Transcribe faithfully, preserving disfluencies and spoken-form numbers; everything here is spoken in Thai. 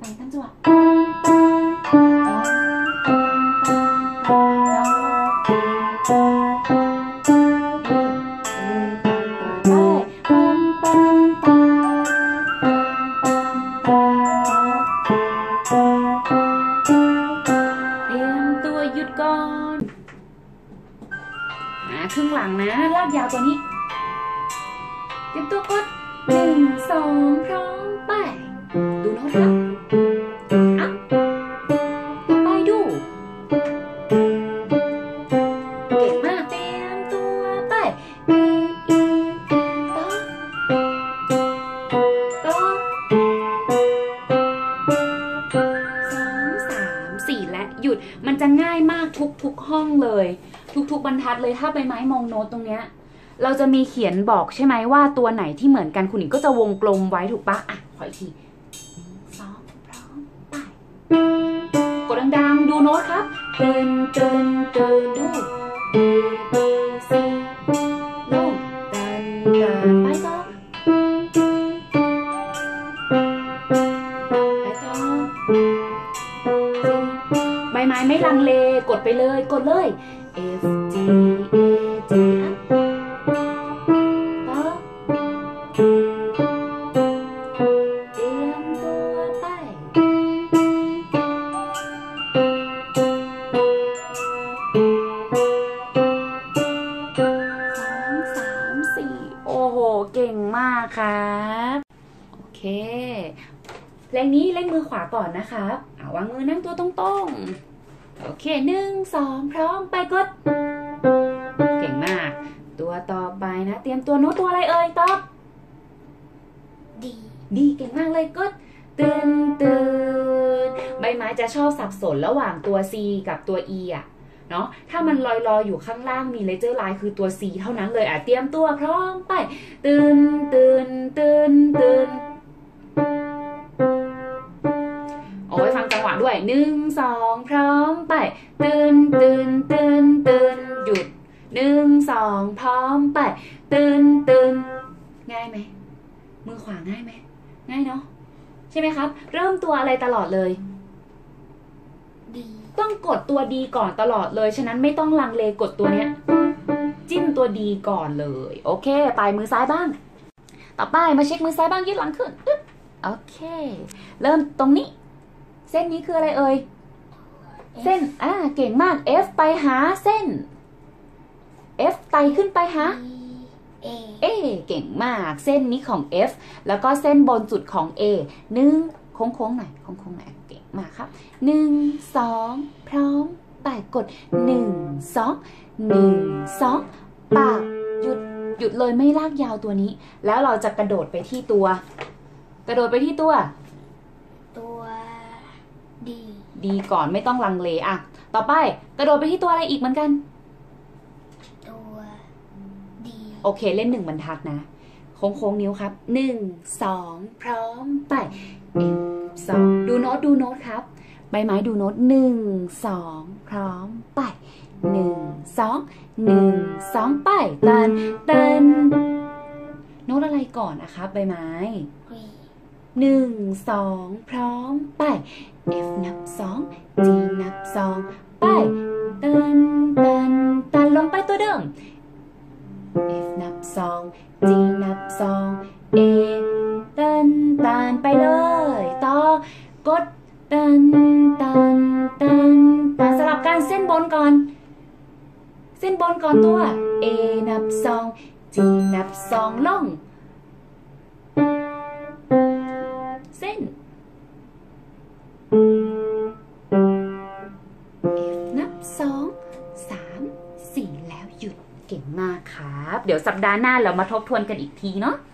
แต่งตามจังหวะครึ่งหลังนะลากยาวตัวนี้เตรียมตัวกดหนึ่งสองพร้อมไปดูโน้ตครับอัพต่อไปดูเก่งมากเตรียมตัวไปอีอีต่อต่อสองสามสี่และหยุดมันจะง่ายมากทุกๆห้องเลยทุกๆบรรทัดเลยถ้าใบไม้มองโน้ตตรงเนี้ยเราจะมีเขียนบอกใช่ไหมว่าตัวไหนที่เหมือนกันคุณหญิงก็จะวงกลมไว้ถูกปะอ่ะขออีกทีหนึ่งสองพร้อมไปกดดังๆดูโน้ตครับตึนตึนตึนดู A B C ลงตึนตึนไปต่อไปต่อใบไม้ไม่ลังเลกดไปเลยกดเลย F G A G ต่อเตรียมตัวไปสองสามสี่โอ้โหเก่งมากครับโอเคเพลงนี้เล่นมือขวาก่อนนะครับเอาวางมือนั่งตัวตรงๆโอเคหนึ่งสองพร้อมไปกดเก่งมากตัวต่อไปนะเตรียมตัวโน้ตตัวอะไรเอ่ยตอบดีดีเก่งมากเลยกดตื่นตื่นใบไม้จะชอบสับสนระหว่างตัว C กับตัว E อ่ะเนาะถ้ามันลอยๆ อ, อยู่ข้างล่างมีเลเจอร์ไลน์คือตัว C เท่านั้นเลยอ่ะเตรียมตัวพร้อมไปตื่นตื่นตื่นตื่นโอ้ยฟังจังหวะด้วยหนึ่งสองพร้อมไปตื่นตื่นตื่นตื่นหยุดหนึ่งสองพร้อมไปตื่นตื่นง่ายไหมมือขวาง่ายไหมง่ายเนาะใช่ไหมครับเริ่มตัวอะไรตลอดเลยดีต้องกดตัวดีก่อนตลอดเลยฉะนั้นไม่ต้องลังเลกดตัวเนี้ยจิ้มตัวดีก่อนเลยโอเคไปมือซ้ายบ้างต่อไปมาเช็คมือซ้ายบ้างยืดหลังขึ้นโอเคเริ่มตรงนี้เส้นนี้คืออะไรเอ่ยเส้นอ่าเก่งมาก F ไปหาเส้น F ไต่ขึ้นไปหา A A เก่งมากเส้นนี้ของ F แล้วก็เส้นบนสุดของ A หนึ่งโค้งๆหน่อยโค้งๆหน่อยเก่งมากครับหนึ่งสองพร้อมไปกดหนึ่งสองหนึ่งสองปากหยุดหยุดเลยไม่ลากยาวตัวนี้แล้วเราจะกระโดดไปที่ตัวกระโดดไปที่ตัวตัวดีดีก่อนไม่ต้องลังเลอ่ะต่อไปกระโดดไปที่ตัวอะไรอีกเหมือนกันตัวดีโอเคเล่นหนึ่งบรรทัดนะโค้งๆนิ้วครับหนึ่งสองพร้อมไปเอ็มสองดูโน้ตดูโน้ตครับใบไม้ดูโน้ตหนึ่งสองพร้อมไปหนึ่งสองหนึ่งสองไปเต้นเต้นโน้ตอะไรก่อนนะครับใบไม้หนึ่งสองพร้อมไป F นับสอง G นับสองไปตันตันตันลงไปตัวเดิม F นับสอง G นับสอง A ตันตันไปเลยต่อกดตันตันตันตันสลับกันเส้นบนก่อนเส้นบนก่อนตัว A นับสอง G นับสองลงเส้น F นับสองสามสี่แล้วหยุดเก่งมากครับเดี๋ยวสัปดาห์หน้าเรามาทบทวนกันอีกทีเนาะ